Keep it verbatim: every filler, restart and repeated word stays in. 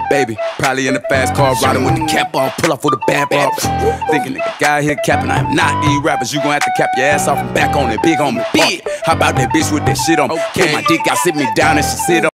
baby. Probably in the fast car, riding with the cap off, pull off with a bad bar. Thinking nigga guy here capping, I am not these rappers. You gon' have to cap your ass off and back on it, big on me. Big. How about that bitch with that shit on? Okay. My dick, I sit me down and she sit on.